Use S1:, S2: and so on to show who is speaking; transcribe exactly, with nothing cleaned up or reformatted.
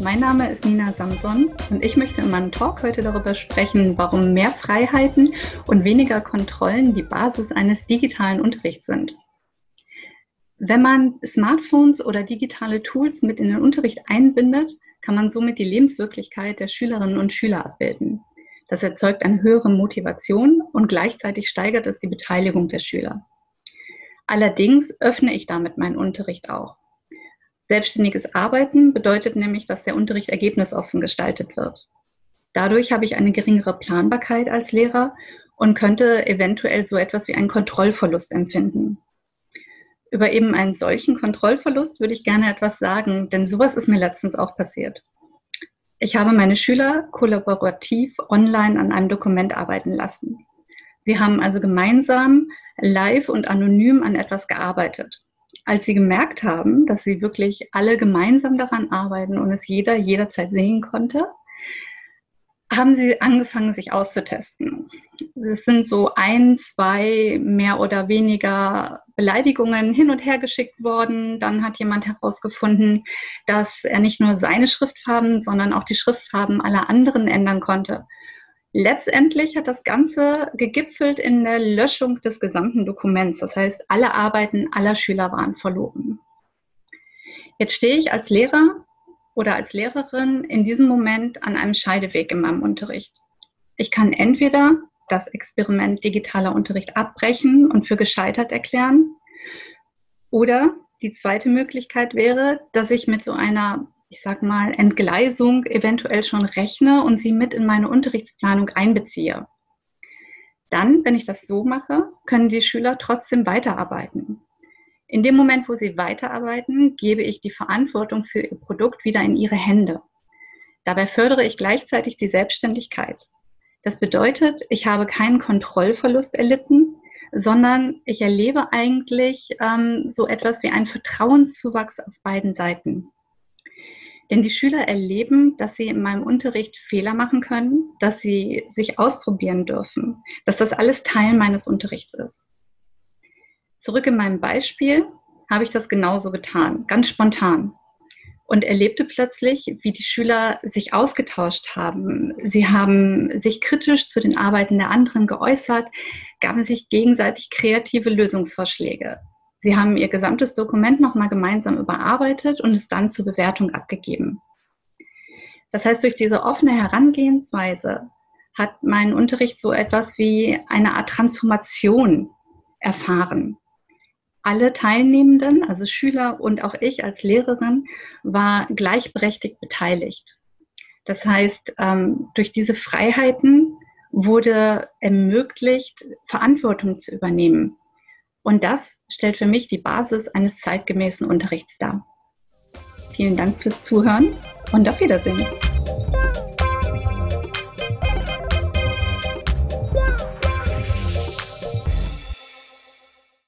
S1: Mein Name ist Nina Samson und ich möchte in meinem Talk heute darüber sprechen, warum mehr Freiheiten und weniger Kontrollen die Basis eines digitalen Unterrichts sind. Wenn man Smartphones oder digitale Tools mit in den Unterricht einbindet, kann man somit die Lebenswirklichkeit der Schülerinnen und Schüler abbilden. Das erzeugt eine höhere Motivation und gleichzeitig steigert es die Beteiligung der Schüler. Allerdings öffne ich damit meinen Unterricht auch. Selbstständiges Arbeiten bedeutet nämlich, dass der Unterricht ergebnisoffen gestaltet wird. Dadurch habe ich eine geringere Planbarkeit als Lehrer und könnte eventuell so etwas wie einen Kontrollverlust empfinden. Über eben einen solchen Kontrollverlust würde ich gerne etwas sagen, denn sowas ist mir letztens auch passiert. Ich habe meine Schüler kollaborativ online an einem Dokument arbeiten lassen. Sie haben also gemeinsam, live und anonym an etwas gearbeitet. Als sie gemerkt haben, dass sie wirklich alle gemeinsam daran arbeiten und es jeder jederzeit sehen konnte, haben sie angefangen, sich auszutesten. Es sind so ein, zwei mehr oder weniger Beleidigungen hin und her geschickt worden. Dann hat jemand herausgefunden, dass er nicht nur seine Schriftfarben, sondern auch die Schriftfarben aller anderen ändern konnte. Letztendlich hat das Ganze gegipfelt in der Löschung des gesamten Dokuments. Das heißt, alle Arbeiten aller Schüler waren verloren. Jetzt stehe ich als Lehrer oder als Lehrerin in diesem Moment an einem Scheideweg in meinem Unterricht. Ich kann entweder das Experiment digitaler Unterricht abbrechen und für gescheitert erklären, oder die zweite Möglichkeit wäre, dass ich mit so einer, ich sag mal, Entgleisung eventuell schon rechne und sie mit in meine Unterrichtsplanung einbeziehe. Dann, wenn ich das so mache, können die Schüler trotzdem weiterarbeiten. In dem Moment, wo sie weiterarbeiten, gebe ich die Verantwortung für ihr Produkt wieder in ihre Hände. Dabei fördere ich gleichzeitig die Selbstständigkeit. Das bedeutet, ich habe keinen Kontrollverlust erlitten, sondern ich erlebe eigentlich ähm, so etwas wie einen Vertrauenszuwachs auf beiden Seiten. Denn die Schüler erleben, dass sie in meinem Unterricht Fehler machen können, dass sie sich ausprobieren dürfen, dass das alles Teil meines Unterrichts ist. Zurück in meinem Beispiel habe ich das genauso getan, ganz spontan. Und erlebte plötzlich, wie die Schüler sich ausgetauscht haben. Sie haben sich kritisch zu den Arbeiten der anderen geäußert, gaben sich gegenseitig kreative Lösungsvorschläge. Sie haben ihr gesamtes Dokument nochmal gemeinsam überarbeitet und es dann zur Bewertung abgegeben. Das heißt, durch diese offene Herangehensweise hat mein Unterricht so etwas wie eine Art Transformation erfahren. Alle Teilnehmenden, also Schüler und auch ich als Lehrerin, war gleichberechtigt beteiligt. Das heißt, durch diese Freiheiten wurde ermöglicht, Verantwortung zu übernehmen. Und das stellt für mich die Basis eines zeitgemäßen Unterrichts dar. Vielen Dank fürs Zuhören und auf Wiedersehen.